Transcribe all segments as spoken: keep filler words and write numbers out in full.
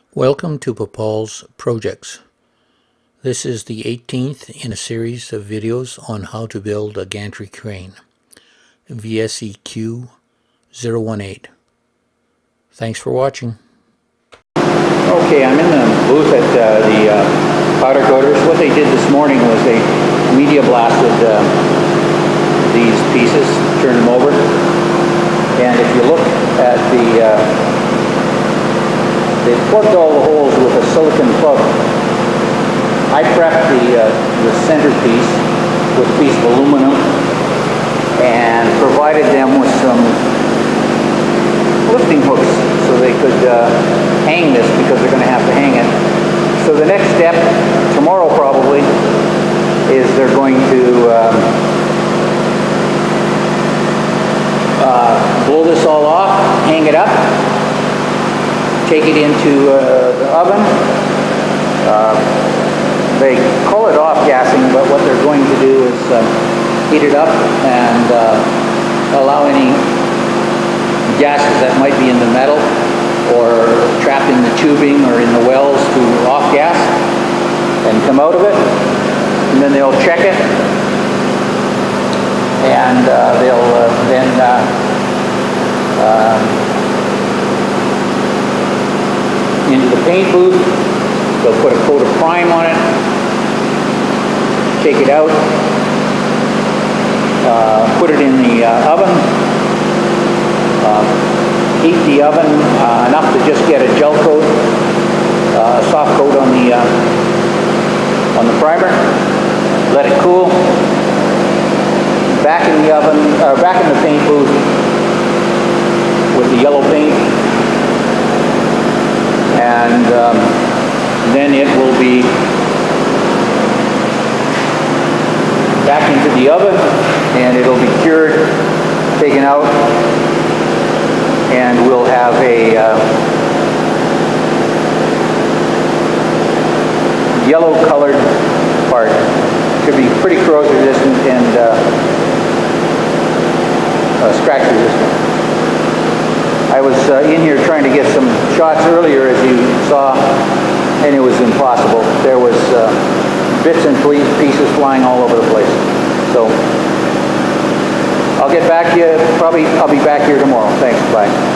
Welcome to Popal's Projects. This is the eighteenth in a series of videos on how to build a gantry crane, V S E Q zero one eight. Thanks for watching. Okay, I'm in the booth at uh, the uh, powder coaters. What they did this morning was they media blasted uh, these pieces, turned them over, and if you look at the uh, they plugged all the holes with a silicon plug. I prepped the, uh, the centerpiece with a piece of aluminum and provided them with some lifting hooks so they could uh, hang this, because they're going to have to hang it. So the next step, tomorrow probably, is they're going to um, uh, blow this all off, hang it up, take it into uh, the oven. Uh, they call it off-gassing, but what they're going to do is uh, heat it up and uh, allow any gases that might be in the metal or trapped in the tubing or in the wells to off-gas and come out of it. And then they'll check it, and uh, they'll uh, then uh, um, into the paint booth. They'll put a coat of prime on it, take it out, uh, put it in the uh, oven, uh, heat the oven uh, enough to just get a gel coat, uh, a soft coat on the uh, on the primer. Let it cool. Back in the oven, or back in the paint booth with the yellow paint. And um, then it will be back into the oven, and it'll be cured, taken out, and we'll have a uh, yellow colored part. Should be pretty corrosion resistant and uh, uh, scratch resistant. I was uh, in here trying to get some shots earlier, as you saw, and it was impossible. There was uh, bits and pieces flying all over the place. So I'll get back to you. Probably I'll be back here tomorrow. Thanks. Bye.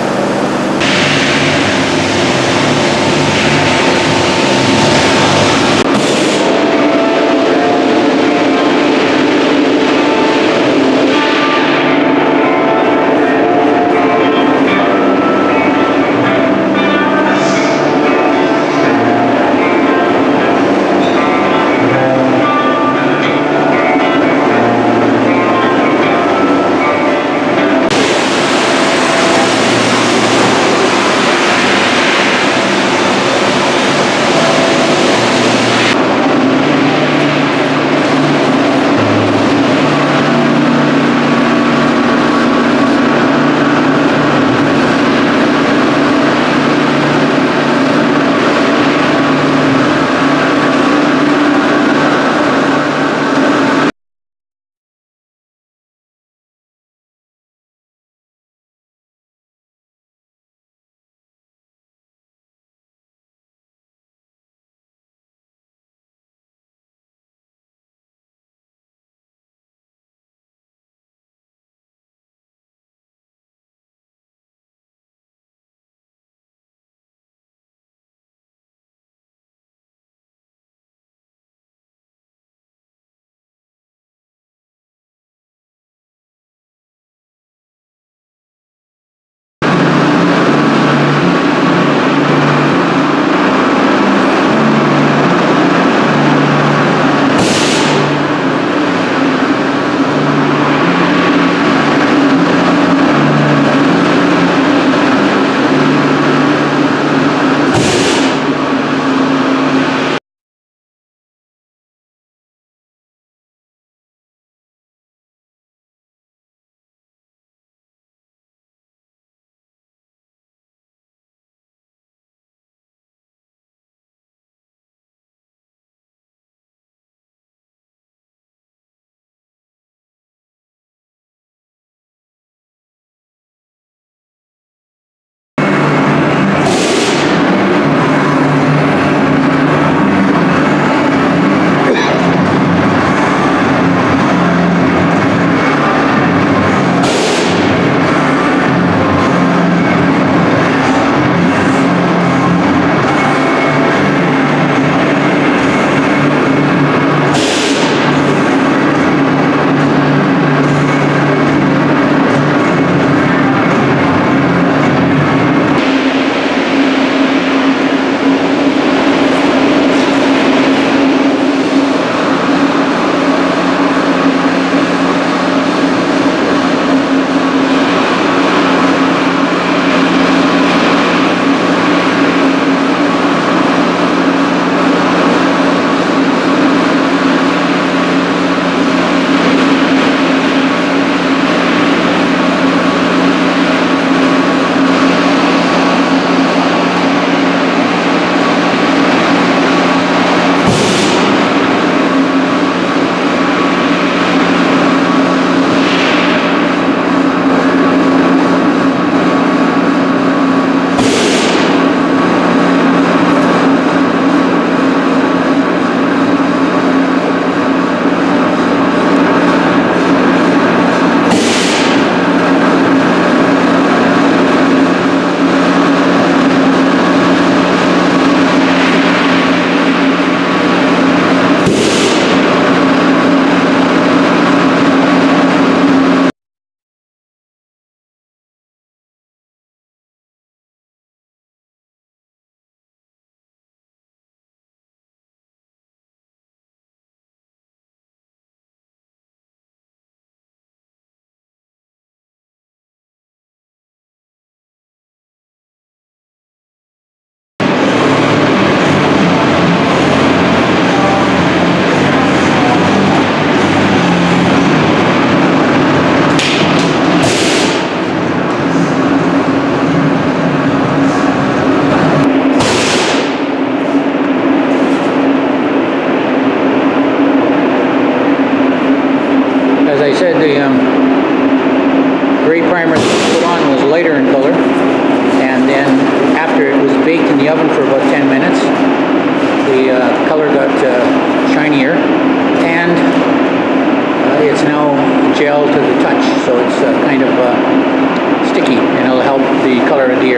the oven for about ten minutes. The uh, color got uh, shinier, and uh, it's now gel to the touch, so it's uh, kind of uh, sticky, and it'll help the color adhere.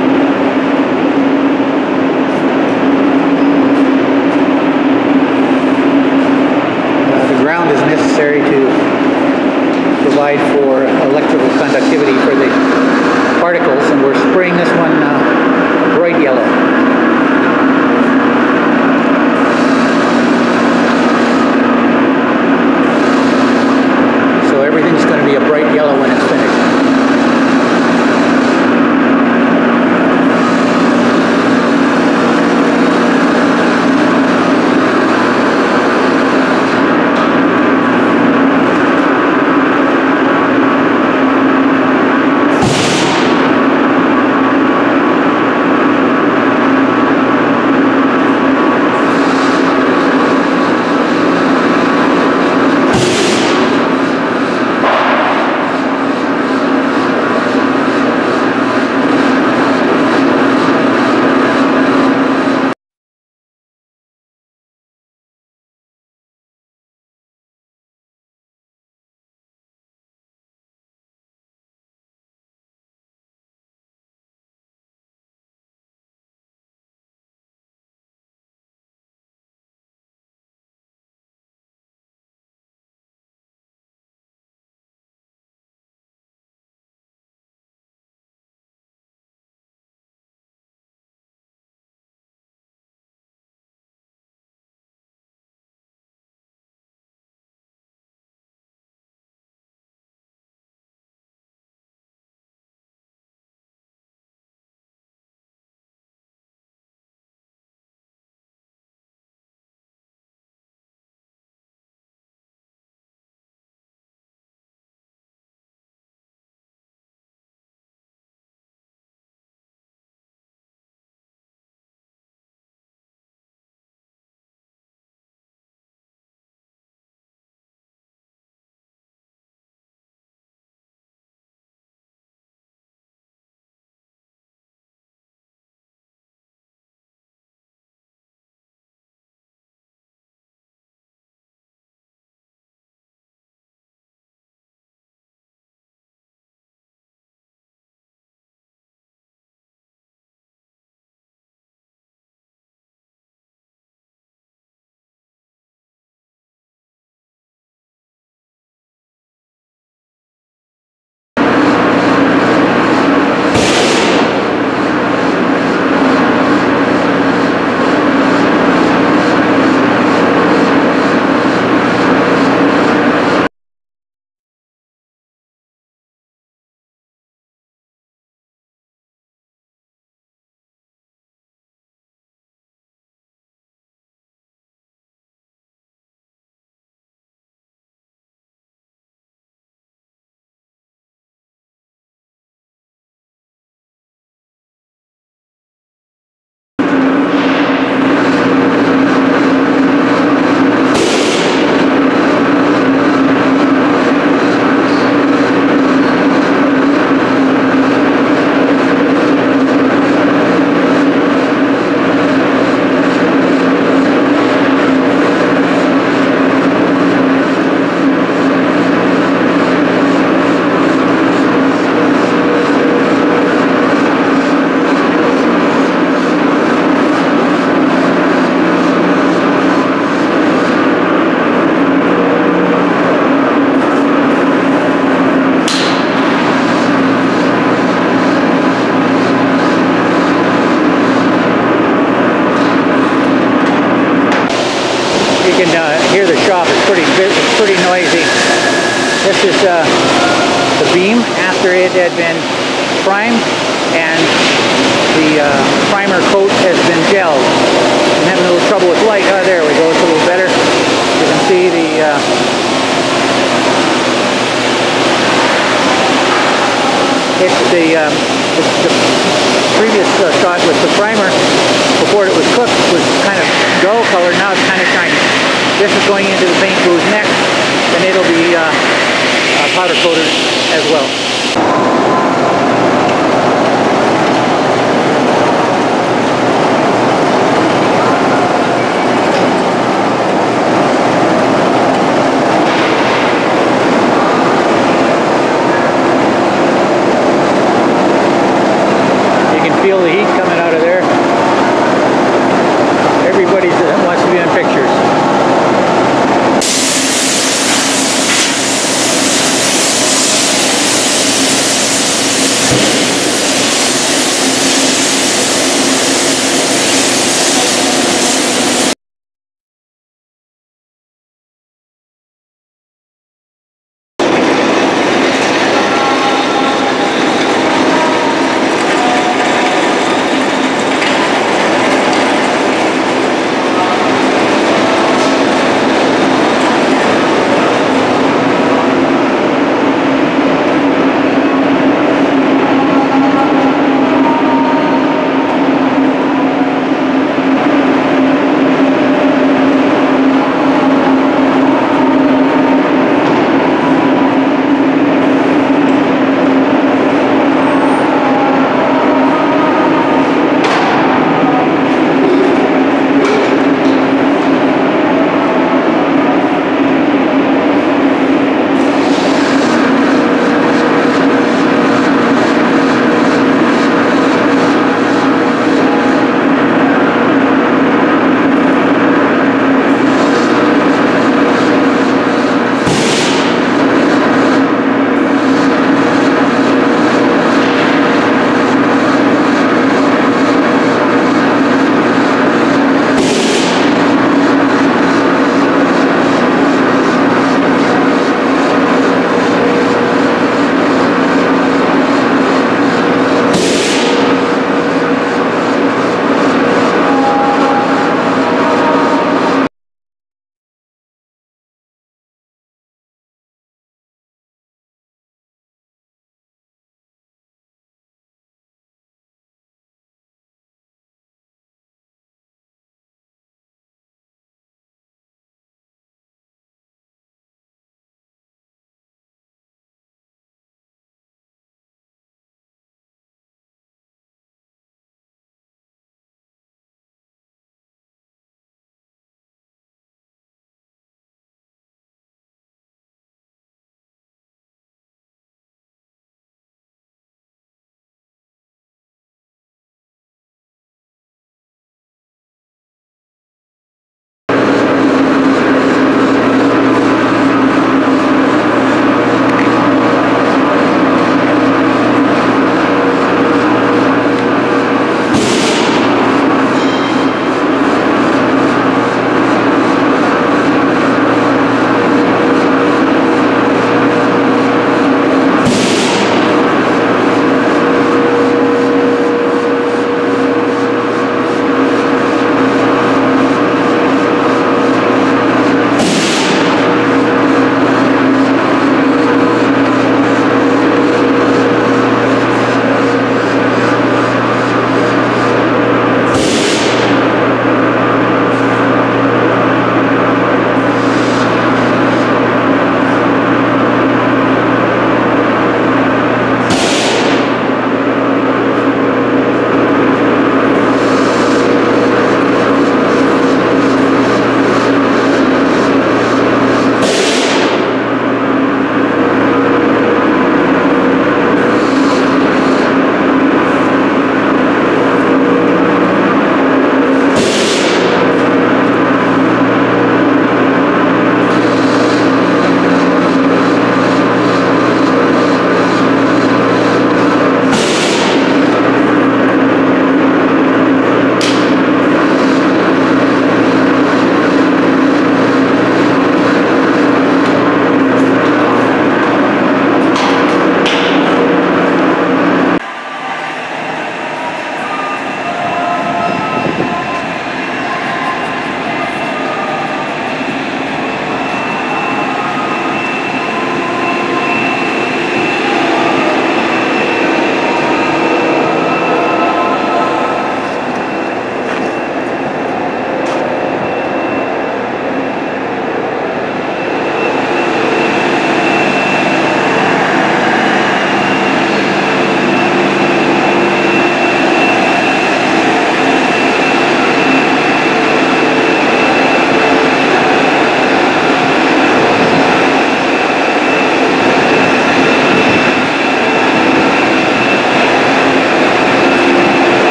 Uh, the ground is necessary to provide for electrical conductivity for the particles, and we're spraying this one uh, bright yellow. So everything's going to be a bright yellow when it's finished. Pretty noisy. This is uh, the beam after it had been primed, and the uh, primer coat has been gelled. I'm having a little trouble with light. Oh, there we go. It's a little better. You can see the uh, it's the, um, it's the previous uh, shot with the primer before it was cooked was kind of dull color. Now it's kind of shiny. This is going into the paint booth next, and it'll be uh, uh, powder coated as well.